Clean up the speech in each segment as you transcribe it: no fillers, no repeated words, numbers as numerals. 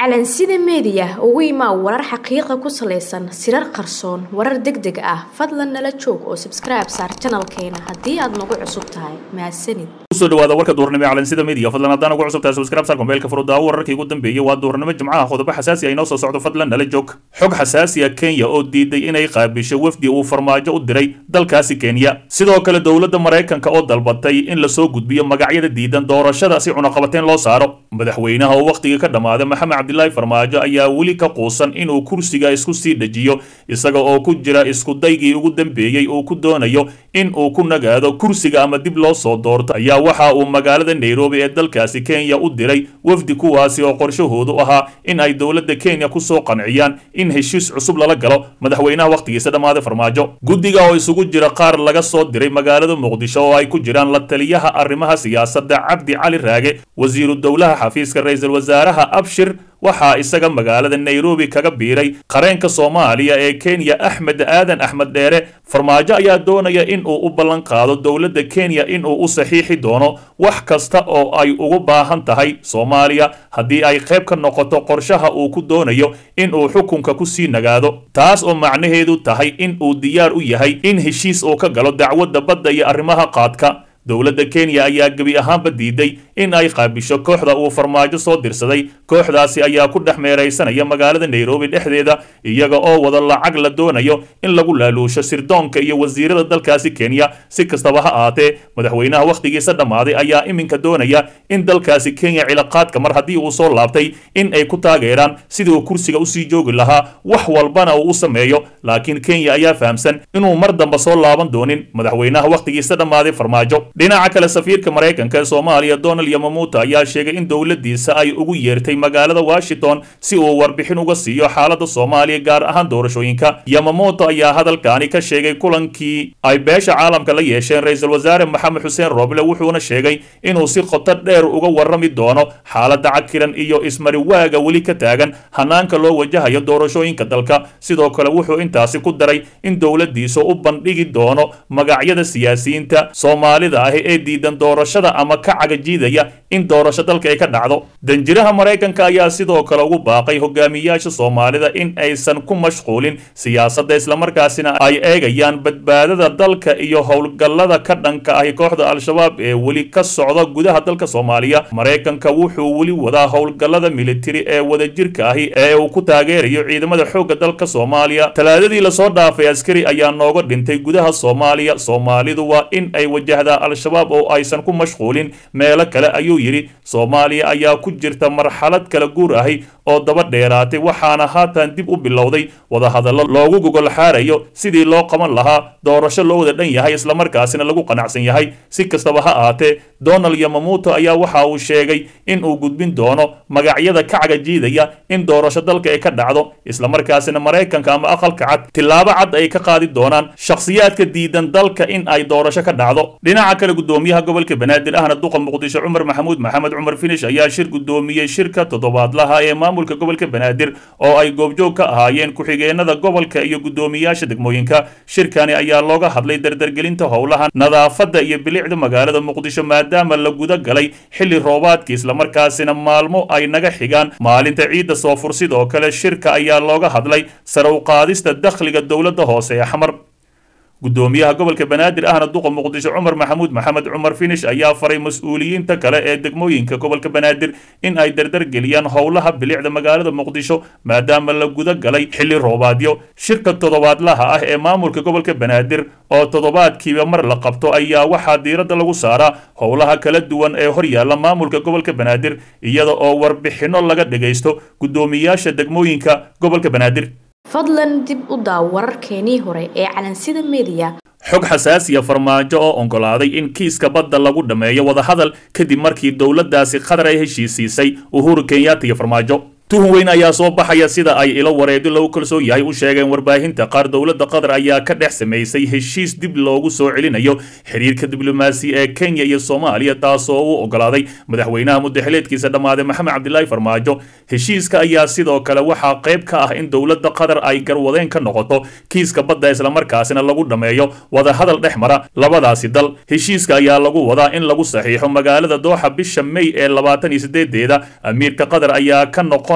calansida media ugu imaa warar xaqiiqa ku saleysan sirar qarsoon warar degdeg ah fadlan nala joog oo subscribe saar channelkeena haddii aad nagu cusub tahay mahadsanid soo dhawaada warka duurnimo ee calansida media fadlan haddaan ugu cusub tahay subscribe saar mobilka furudda wararkii ugu dambeeyay waa duurnimo jimcaha qodobo xasaasi ah inoo soo socdo fadlan nala joog xog xasaasi ah Kenya oo diiday inay qaabisho wafdi uu farmaajo u diray dalkaasi Kenya sidoo kale dawladda Mareykanka oo dalbatay in la soo gudbiyo magacyada diidan doorashada si cunaqabateen loo saaro madaxweynaha oo waqtiga ka dhamaaday Maxamed Cabdullaahi Farmaajo ayaa wali ka quusan inuu kursiga isku sii dhajiyo isaga oo ku jira isku daygii ugu dambeeyay oo ku doonayo in uu ku nagaado kursiga ama dib loo soo doorto ayaa waxa uu magaalada Nairobi ee dalkaasi Kenya u diray wafdi kuwaasi oo qorshahoodu ahaa in ay dawladda Kenya ku soo qanciyaan in heshiis cusub lala galo madaxweynaha waqtigiisa dhamaaday Farmaajo guddiga oo isugu jira qaar laga soo diray magaalada Muqdisho oo ay ku jiraan la taliyaha arrimaha siyaasadda Cabdi Cali Raage wasiiru dawlaha xafiiska ra'iisul wasaaraha Abshir waxaa isaga magaalada Nairobi kaga biiray qareenka Soomaaliya ee Kenya Axmed Aadan Axmed Dheere Farmaajo ayaa doonaya in uu u ballan qaado dawladda Kenya in uu u saxiixi doono wax kasta oo ay ugu baahan tahay Soomaaliya haddii ay qayb ka noqoto qorshaha uu ku doonayo in uu xukunka ku sii nagaado taas oo macnaheedu tahay in uu diyaar u yahay in heshiis uu ka galo dacwadda badda iyo arrimaha qaadka dawladda Kenya ayaa gabi ahaanba diiday in ay qaabisho kooxda uu Farmaajo soo dirsaday kooxdaasi ayaa ku dhaxmeeraysanaya magaalada Nairobi dhexdeeda iyaga oo wada lacag la doonayo in lagu laaluusho sirdoonka iyo wasiirada dalkaasi Kenya si kastaba ha ahaatee madaxweynaha waqtigiisa dhamaaday ayaa iminka doonaya in dalkaasi Kenya cilaaqaadka mar haddii uu soo laabtay in ay ku taageeraan sidii uu kursiga u sii joogi lahaa wax walbana uu u sameeyo laakiin Kenya ayaa fahamsan inuu mar dambe soo laaban doonin madaxweynaha waqtigiisa dhamaaday Farmaajo dhinaca kale safiirka Mareykanka ee Soomaaliya Donald Yamamoto ayaa sheegay in dawladdiisa ay ugu yeertay magaalada Washington si uu warbixin uga siiyo xaaladda Soomaaliya gaar ahaan doorashooyinka Yamamoto ayaa hadalkaani ka sheegay kulankii ay beesha caalamka la yeesheen ra'iisul wasaare Maxamed Xuseen Roble wuxuuna sheegay inuu si qoto dheer uga warrami doono xaaladda cakiran iyo ismari waaga wali ka taagan hanaanka loo wajahayo doorashooyinka dalka sidoo kale wuxuu intaasi ku daray in dawladdiisa u bandhigi doono magacyada siyaasiyiinta Soomaalida ee diidan doorashada ama ka cagajiidaya in doorasho dalka ay ka dhacdo danjiraha Mareykanka ayaa sidoo kale ugu baaqay hogaamiyaasha Soomaalida in aysan ku mashquulin siyaasadda isla markaasina ay eegayaan badbaadada dalka iyo howlgallada ka dhanka ah kooxda Al-Shabaab ee wali ka socda gudaha dalka Soomaaliya Mareykanka wuxuu wali wadaa howlgallada military ee wadajirka ah ee uu ku taageerayo ciidamada xoogga dalka Soomaaliya talaadadii la soo dhaafay askari ayaa nooga dhintay gudaha Soomaaliya Soomaalidu waa in ay wajahdaa Al-Shabaab oo aysan ku mashquulin meelo kale ayuu yiri Soomaaliya ayaa ku jirta marxalad kala guur ah oo daba dheeraatay waxaana haatan dib u bilowday wada hadallo loogu gogol xaarayo sidii loo qaban lahaa doorasho loo wada dhan yahay isla markaasina lagu qanacsan yahay si kastaba ha ahaatee Donald Yamamoto ayaa waxa uu sheegay in uu gudbin doono magacyada ka cagajiidaya in doorasho dalka ay ka dhacdo isla markaasina Mareykanka ama aqalka cad tilaabo cad ay ka qaadi doonaan shakhsiyaadka diidan dalka in ay doorasho ka dhacdo dhinaca kale gudoomiyaha gobolka Banaadir ahna duqa Muqdisho Cumar Maxamuud Maxamed Cumar Finish ayaa shir gudoomiyay shirka toddobaadlaha ee maamulka gobolka Banaadir oo ay goobjoog ka ahaayeen ku-xigeenada gobolka iyo gudoomiyaasha degmooyinka shirkani ayaa looga hadlay dardargelinta howlaha nadaafadda iyo bilicda magaalada Muqdisho maadaama la guda galay xilli roobaadkii isla markaasina maalmo ay naga xigaan maalinta ciidda soo fursid oo kale shirka ayaa looga hadlay sare u qaadista dakhliga dawladda hoose ee xamar gudoomiyaha gobolka Banaadir ahna duqa Muqdisho Cumar Maxamuud Maxamed Cumar Finish ayaa faray mas'uuliyiinta kale ee degmooyinka gobolka Banaadir in ay dardargeliyaan howlaha bilicda magaalada Muqdisho maadaama la guda galay xilli roobaadyo shirka toddobaadlaha ah ee maamulka gobolka Banaadir oo toddobaadkiiba mar la qabto ayaa waxaa diiradda lagu saaraa howlaha kala duwan ee hor yaalla maamulka gobolka Banaadir iyada oo warbixino laga dhageysto gudoomiyaasha degmooyinka gobolka Banaadir fadlan dib u daaw wararkeenii hore ee calansida media xog xasaasi ah Farmaajo oo oggolaaday in kiiska badda lagu dhameeyo wada hadal kadib markii dawladdaasi Qatar ay heshiisay Uhuru Kenyatta iyo Farmaajo tuhun weyn ayaa soo baxaya sida ay ilo wareedo lagu kalsoon yahay u sheegeen warbaahinta qaar dawladda Qatar ayaa ka dhex sameysay heshiis dib loogu soo celinayo xiriirka diblomaasi ee Kenya iyo Soomaaliya taasoo uu oggolaaday madaxweynaha muddaxileedkiisa dhamaaday Maxamed Cabdullaahi Farmaajo heshiiska ayaa sidoo kale waxaa qayb ka ah in dawladda Qatar ay garwadeen ka noqoto kiiska badda isla markaasina lagu dhameeyo wada hadal dhex mara labadaasi dal heshiiska ayaa lagu wadaa in lagu saxiixo magaalada Doha bisha May ee 28deeda amiirka Qatar ayaa ka noqon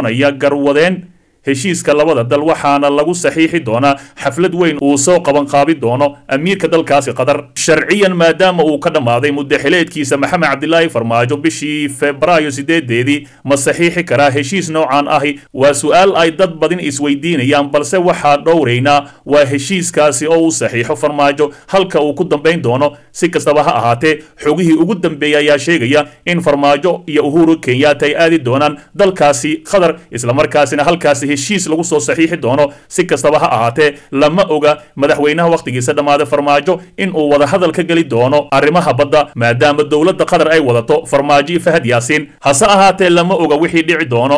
noqonaya garwadeen heshiiska labada dal waxaana lagu saxiixi doonaa xaflad weyn uu soo qabanqaabi doono amiirka dalkaasi qatar sharciyan maadaama uu ka dhammaaday muddaxileedkiisa maxamed cabdilaahi farmaajo bishii febraayo 8 ma saxiixi karaa heshiis noocan ahi waa su-aal ay dad badan isweydiinayaan balse waxaa dhowraynaa waa heshiiskaasi oo uu saxiixo farmaajo halka uu ku dambayn doono si kastaba ha ahaatee xogihii ugu dambeeyay ayaa sheegaya in farmaajo iyo uhuru kenyatta ay aadi doonaan dalkaasi qatar islamarkaasina halkaasi heshiis lagu soo saxiixi doono si kastaba ha ahaatee lama oga madaxweynaha wakhtigiisa dhammaaday farmaajo in uu wada hadal ka geli doono arrimaha badda maadaama dowladda qatar ay wadato farmaajo fahad yaasiin hase ahaatee lama oga wixii dhici doono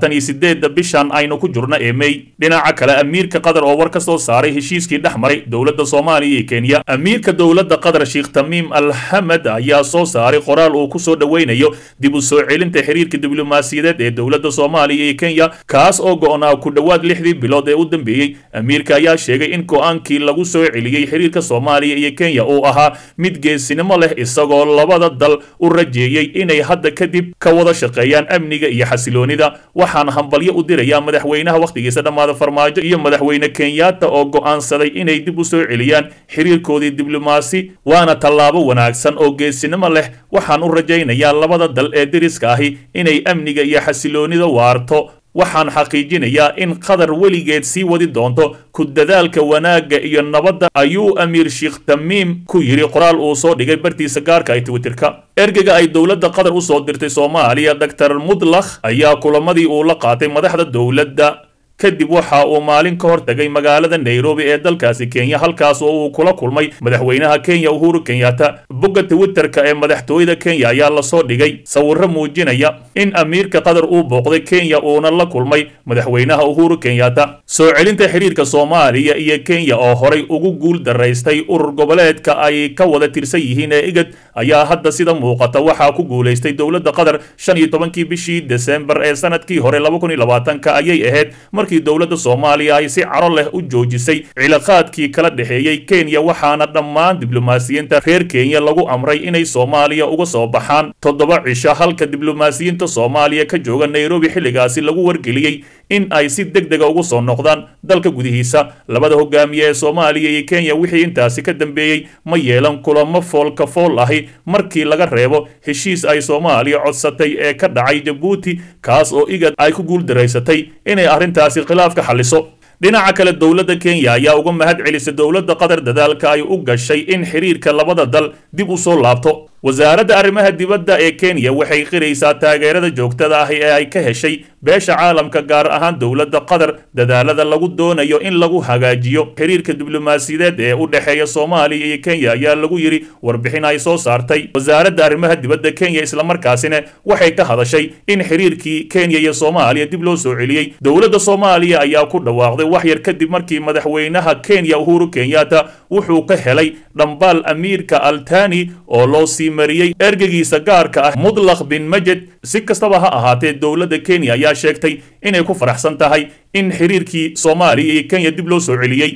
28 bishan aynu ku jirno ee May dhinaca kale amiirka qatar oo war ka soo saaray heshiiskii dhexmaray dowladda Soomaaliya iyo Kenya amiirka dowladda qatar Sheikh Tamim Al Hamad ayaa soo saaray qoraal uu ku soo dhaweynayo dib u soo celinta xiriirka diblomaasiyadeed ee dowladda Soomaaliya iyo Kenya kaas oo ku dhawaad 6 bilood ee u dambeeyay amiirka ayaa sheegay in go'aankii lagu soo celiyay xiriirka Soomaaliya iyo Kenya uu ahaa mid geesinimo leh isagoo labada dal u rajeeyay inay hadda kadib ka wada shaqeeyaan amniga iyo xasiloonida waxaan hambalyo u dirayaa madaxweynaha wakhtigiisa dhamaada farmaajo iyo madaxweyne Kenyatta oo go'aansaday inay dib u soo celiyaan xiriirkoodii diblomaasi waana tallaabo wanaagsan oo geesinimo leh waxaan u rajaynayaa labada dal ee deriska ahi inay amniga iyo xasiloonida waarto waxaan xaqiijinayaa in qatar weligeed sii wadi doonto ku dadaalka wanaagga iyo nabadda ayuu amiir Sheikh Tamim ku yiri qoraal uu soo dhigay bartiisa gaarka ay Twitterka ergeyga ay dowladda qatar u soo dirtay Soomaaliya Dr. Mudlakh ayaa kulamadii uu la qaatay madaxda dowladda kadib waxa uu maalin ka hor tagay magaalada Nairobi ee dalkaasi Kenya halkaas oo uu kula kulmay madaxweynaha Kenya Uhuru Kenyatta bogga Twitterka ee madaxtooyada Kenya ayaa la soo dhigay sawirro muujinaya in amiirka qatar uu booqday Kenya oo la kulmay madaxweynaha Uhuru Kenyatta soo celinta xiriirka Soomaaliya iyo Kenya oo horay ugu guul daraystay urur goboleedka ay ka wada tirsan yihiin ee IGAD ayaa hadda sida muuqata waxa ku guuleystay dowladda qatar 15 bishii December ee sanadkii hore 2020 ayay ahayd markii dowladda Soomaaliya ay si caro leh u joojisay cilaaqaadkii kala dhaxeeyay Kenya waxaana dhammaan diblomaasiyiinta reer Kenya lagu amray inay Soomaaliya uga soo baxaan 7 cisho halka diblomaasiyiinta Soomaaliya ka jooga Nairobi xilligaasi lagu wargeliyay in ay si degdeg ah ugu soo noqdaan dalka gudihiisa labada hogaamiye ee Soomaaliya iyo Kenya wixii intaasi ka dambeeyay ma yeelan kulamo foolka fool ahi markii laga reebo heshiis ay Soomaaliya codsatay ee ka dhacay Djibouti kaas oo IGAD ay ku guul daraysatay inay arrintaasi khilaafka xalliso dhinaca kale dowladda Kenya ayaa uga mahad celisay dowladda qatar dadaalka ay u gashay in xiriirka labada dal dib u soo laabto wasaaradda arrimaha dibadda ee Kenya waxay qiraysaa taageerada joogtada ah ee ay ka heshay beesha caalamka gaar ahaan dowladda qatar dadaalada lagu doonayo in lagu hagaajiyo xiriirka diblomaasiyadeed ee u dhaxeeya Soomaaliya iyo Kenya ayaa lagu yiri warbixin ay soo saartay wasaaradda arrimaha dibadda Kenya isla markaasina waxay ka hadashay in xiriirkii Kenya iyo Soomaaliya dib loo soo celiyay dowladda Soomaaliya ayaa ku dhawaaqday wax yar kadib markii madaxweynaha Kenya Uhuru Kenyatta wuxuu ka helay dhambaal amiirka Altani oo loo mariyay ergeygiisa gaarka ah Mudlakh bin Majid si kastaba ha ahaatee dowladda Kenya ayaa sheegtay inay ku faraxsan tahay in xiriirkii Soomaaliya iyo Kenya dib loo soo celiyay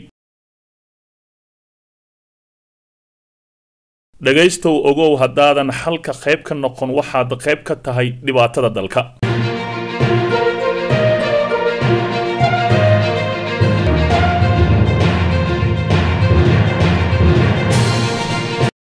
dhagaystow ogow haddaadan halka qayb ka noqon waxaad qayb ka tahay dhibaatada dalka